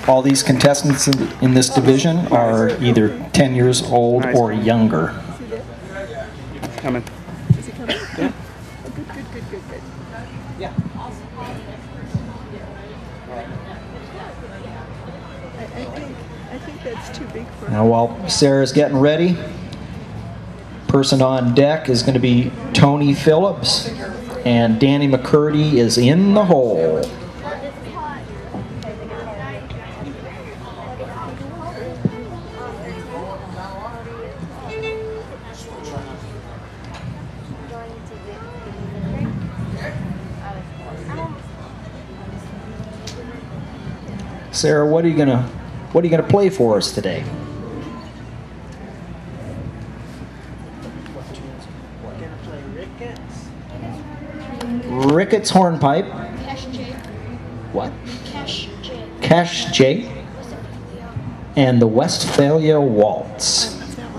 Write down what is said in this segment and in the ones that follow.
All these contestants in this division are either 10 years old or younger. Coming. Is he coming? Yeah. Oh, good. Yeah. I think that's too big for Now while Sarah's getting ready, person on deck is going to be Tony Phillips, and Danny McCurdy is in the hole. Sarah, what are you gonna play for us today? Ricketts hornpipe. Cash J. What? Cash J. Cash J. And the Westphalia Waltz.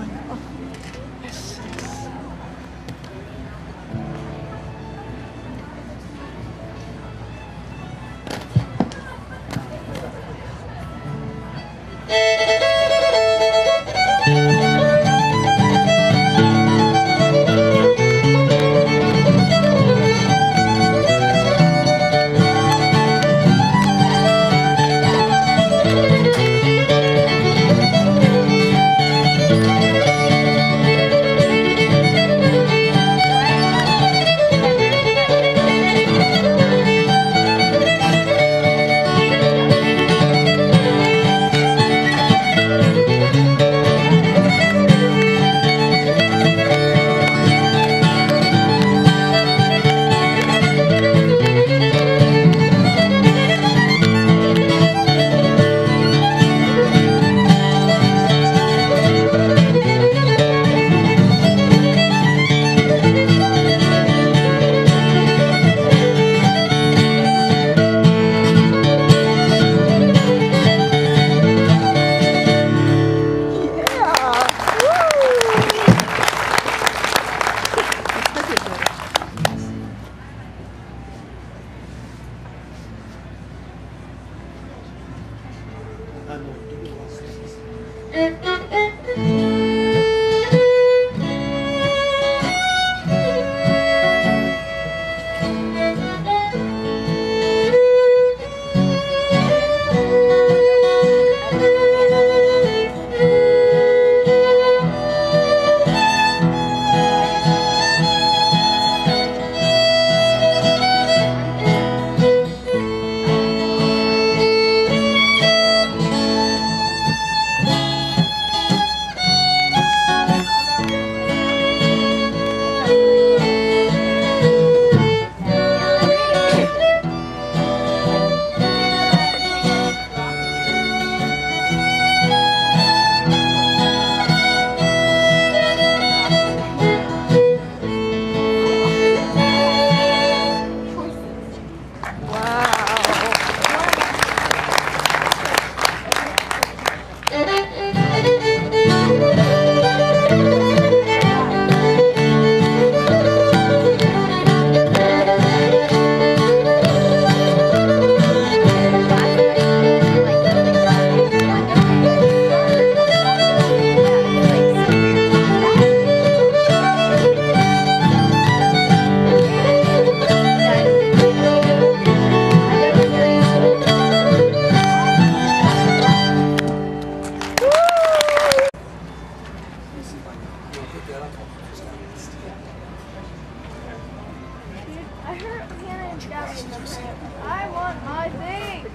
I heard Hannah and Gabby in the band. I want my thing.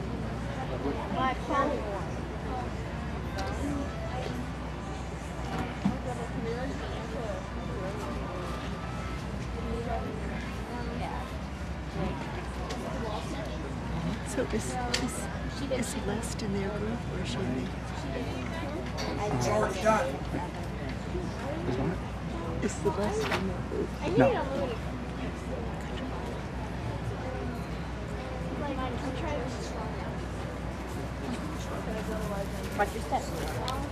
My phone. So is Celeste in their group or is she? It's already done. Is Celeste in their group? I need No. a movie. I'll try this. Watch your step.